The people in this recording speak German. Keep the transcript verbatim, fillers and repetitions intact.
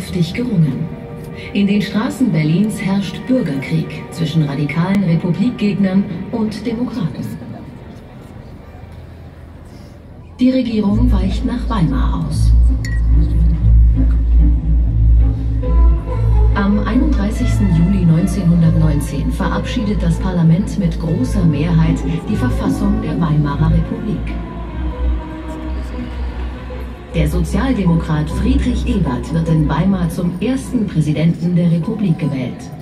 heftig gerungen. In den Straßen Berlins herrscht Bürgerkrieg zwischen radikalen Republikgegnern und Demokraten. Die Regierung weicht nach Weimar aus. Am einunddreißigsten Juli neunzehnhundertneunzehn verabschiedet das Parlament mit großer Mehrheit die Verfassung der Weimarer Republik. Der Sozialdemokrat Friedrich Ebert wird in Weimar zum ersten Präsidenten der Republik gewählt.